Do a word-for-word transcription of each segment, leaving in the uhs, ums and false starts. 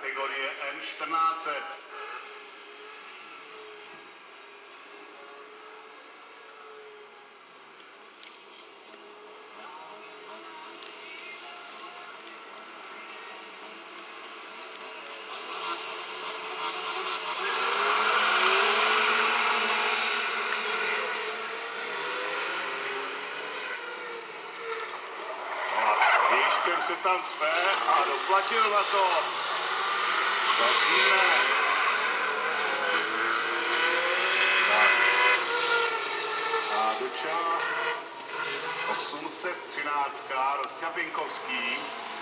kategorie M čtrnáct set. Výškem se tam cpe a doplatil na to. Zatíme. Tak. A dočá osm set třináct Rozťapinkovský.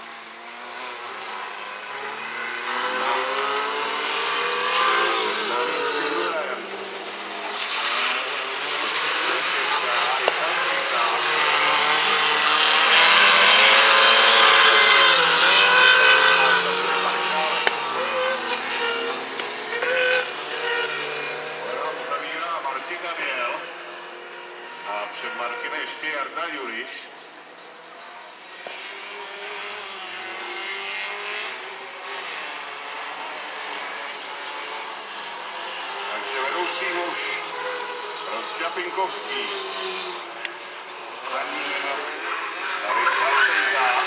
A před Martinem ještě Jarda Juriš. Takže vedoucí muž Rozťapinkovský. Za ním Richard Sejka.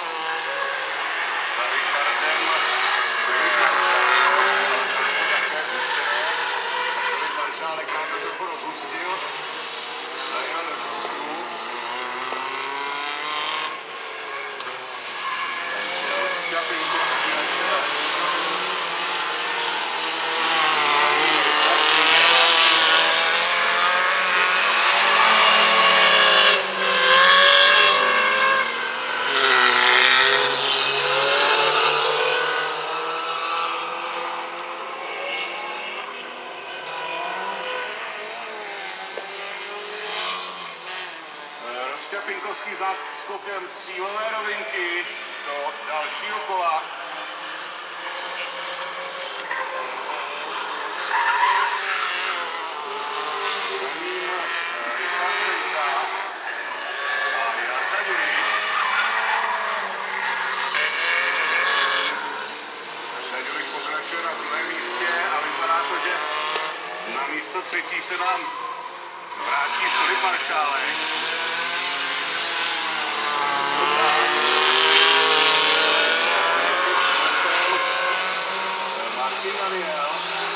Za Richardem Filip Maršálek nám to trochu rozhustil. Zajel do času. Takže Rozťapinkovský na čele. Rozťapinkovský záskokem cílové rovinky do dalšího kola. Za ním Richard Sejka a Jarda Juriš. Jarda Juriš pokračuje na druhém místě a vypadá to, že na místo třetí se nám vrátí Filip Maršálek. Martin Daniel.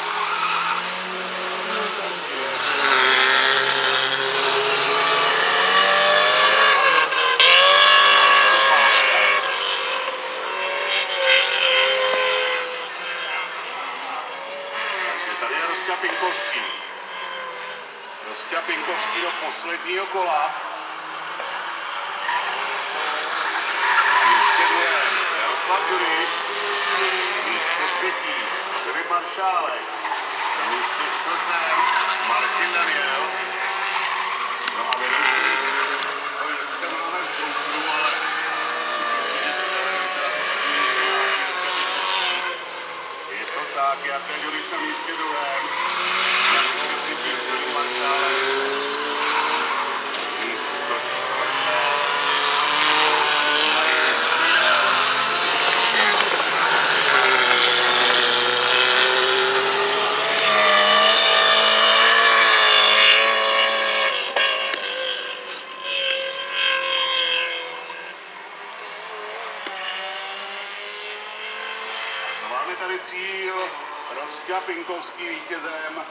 Takže tady je Rozťapinkovský. Rozťapinkovský do posledního kola. Místě druhém Jaroslav Juriš. Místě třetí Filip Maršálek. Na místě čtvrtém Martin Daniel. No a vedoucí, to je sice máme v troufnu, ale je to tak, Jarda Juriš na místě druhém. Na místě třetí Filip Maršálek. Místo čtvrté. Máme tady cíl, Rozťapinkovský vítězem.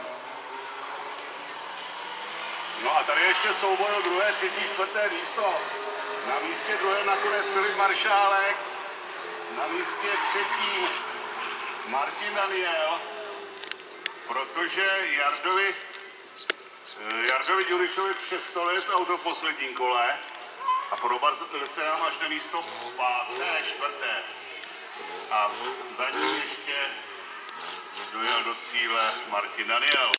No a tady ještě souboj o druhé, třetí, čtvrté místo. Na místě druhé nakonec Filip Maršálek. Na místě třetí Martin Daniel. Protože Jardovi, Jardovi Jurišovi přestolec auto v posledním kole. A probar se nám až na místo páté, čtvrté. A za ním ještě dojel do cíle Martin Daniel.